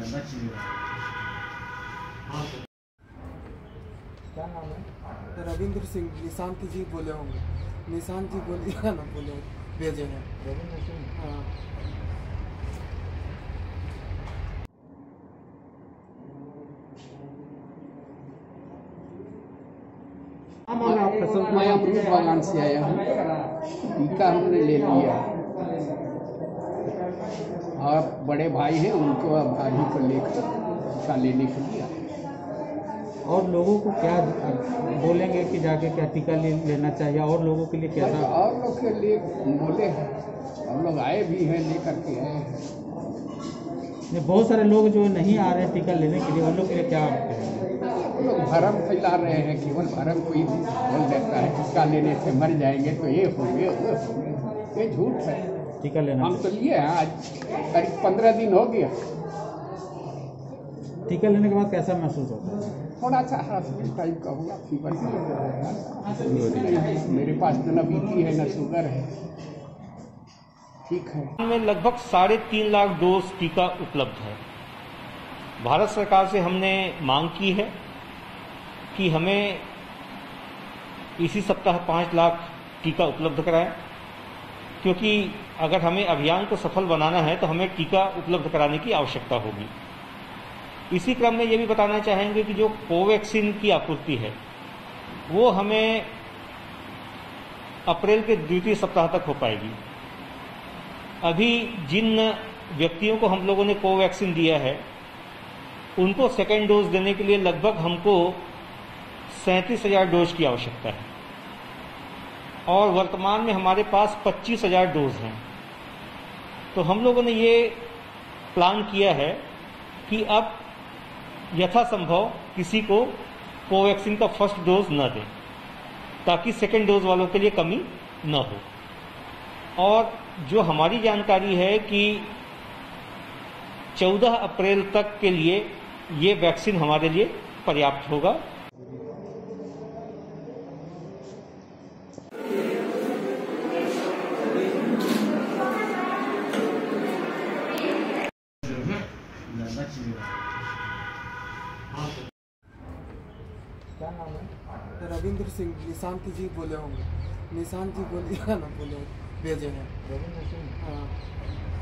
क्या नाम है? रविंद्र सिंह। निशांत जी बोले होंगे। निशांत जी बोलिए ना, बोले भेजे हैं रविंद्र सिंह। हाँ। मैं अमरूद बागान से आया हूँ। टीका हमने ले लिया और बड़े भाई हैं उनको भाभी को लेकर टीका लेने के लिए। और लोगों को क्या बोलेंगे कि जाके क्या टीका लेना चाहिए? और लोगों के लिए क्या था? और लोग के लिए बोले हैं, हम लोग आए भी हैं, लेकर के आए हैं। बहुत सारे लोग जो नहीं आ रहे हैं टीका लेने के लिए, उन लोग के लिए क्या कहेंगे? लोग भरम फैला रहे हैं, केवल भरम कोई बोल देता है टीका लेने से मर जाएंगे तो ये हो गए वो हो गए। ये झूठ है। टीका लेना हम तो लिए हैं, आज करीब 15 दिन हो गया। टीका लेने के बाद कैसा महसूस होता है? थोड़ा सा हॉस्पिटल टाइप का हुआ, फीवर मेरे पास तो न बीपी है न शुगर है, ठीक है। में लगभग 3.5 लाख डोज टीका उपलब्ध है। भारत सरकार से हमने मांग की है कि हमें इसी सप्ताह 5 लाख टीका उपलब्ध कराएं, क्योंकि अगर हमें अभियान को सफल बनाना है तो हमें टीका उपलब्ध कराने की आवश्यकता होगी। इसी क्रम में ये भी बताना चाहेंगे कि जो कोवैक्सीन की आपूर्ति है वो हमें अप्रैल के द्वितीय सप्ताह तक हो पाएगी। अभी जिन व्यक्तियों को हम लोगों ने कोवैक्सीन दिया है उनको सेकेंड डोज देने के लिए लगभग हमको 37,000 डोज की आवश्यकता है और वर्तमान में हमारे पास 25,000 डोज हैं। तो हम लोगों ने ये प्लान किया है कि अब यथासंभव किसी को कोवैक्सीन का फर्स्ट डोज न दें ताकि सेकेंड डोज वालों के लिए कमी न हो। और जो हमारी जानकारी है कि 14 अप्रैल तक के लिए ये वैक्सीन हमारे लिए पर्याप्त होगा। क्या नाम है? रविंद्र सिंह। निशांत जी बोले होंगे। निशांत जी बोलिए ना, बोले भेजे हैं रविंद्र सिंह। हाँ।